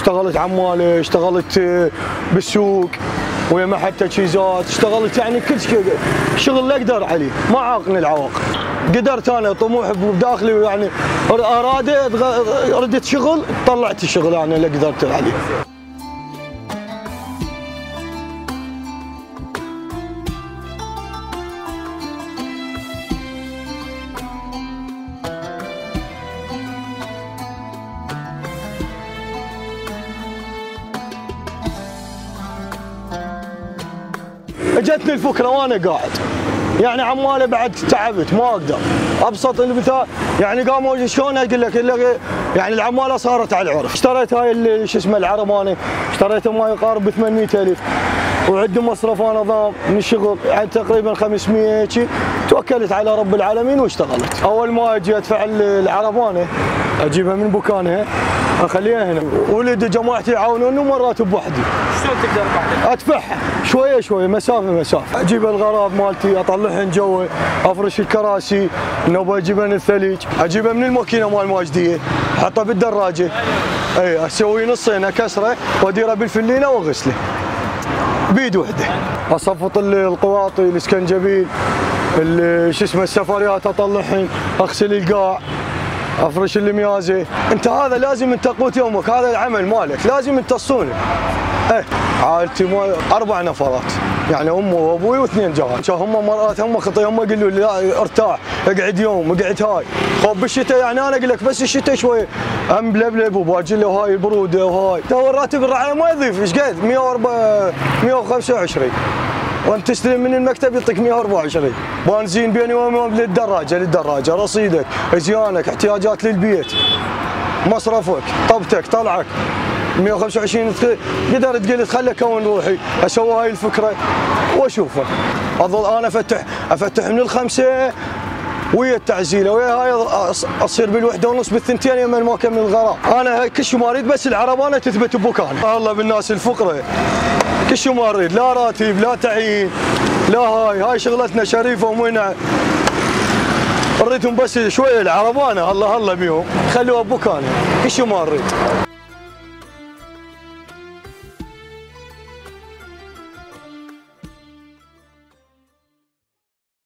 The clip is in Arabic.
اشتغلت عماله، اشتغلت بالسوق ويا محل تجهيزات، اشتغلت يعني كل شغل اللي اقدر عليه، ما عاقني العواقب. قدرت انا طموح بداخلي يعني ردت شغل، طلعت الشغل يعني اللي قدرت عليه. اجتني الفكره وانا قاعد، يعني عماله بعد تعبت ما اقدر. ابسط المثال يعني قاموا شلون اقول لك يعني العماله صارت على العرف. اشتريت هاي شو اسمه العربانه، اشتريتها ما يقارب ب 800,000 وعندي مصرف انا ضام من الشغل يعني تقريبا 500 هيك. توكلت على رب العالمين واشتغلت. اول ما اجي ادفع العربانه اجيبها من بكانها اخليها هنا، ولد جماعتي يعاونوني ومرات بوحدي. شلون تقدر بعد؟ ادفعها شويه شويه مسافه، اجيب الغراض مالتي اطلعهن جوا، افرش الكراسي، نوبه اجيبهن الثلج، اجيبها من الماكينه مال ماجديه، احطها بالدراجه، اي اسوي نصين اكسره واديره بالفلينه واغسله بيد وحده. اصفط القواطي، الاسكنجبيل، شو اسمه السفريات اطلعهن، اغسل القاع، افرش الميازه. انت هذا لازم انت قوت يومك، هذا العمل مالك لازم انت تصونه. عائلتي 4 نفرات، يعني امي وابوي واثنين جيران، هم مرات هم خطي، هم يقولوا لي لا ارتاح، اقعد يوم، اقعد هاي. خوف بالشتاء يعني انا اقول لك بس الشتاء شوي هم بلبلب وباجي له هاي البروده وهاي. تو الراتب الرعايه ما يضيف ايش قد 125 وانت تستلم من المكتب يعطيك 124. بنزين بيني وبين للدراجه، رصيدك، ازيانك، احتياجات للبيت، مصرفك، طبتك، طلعك 125. قدرت قلت خلي اكون روحي اسوي هاي الفكره واشوفه. اظل انا افتح من الخمسه ويا التعزيله ويا هاي اصير بالوحده ونص بالثنتين يمن ما اكمل الغراء. انا كل شيء ما اريد بس العربانه تثبت بمكانها. الله بالناس الفقراء كل شيء ما اريد، لا راتب لا تعيين لا هاي شغلتنا شريفه ومنع. اريدهم بس شويه العربانه الله بيهم خلوها بمكانها، كل شيء ما اريد.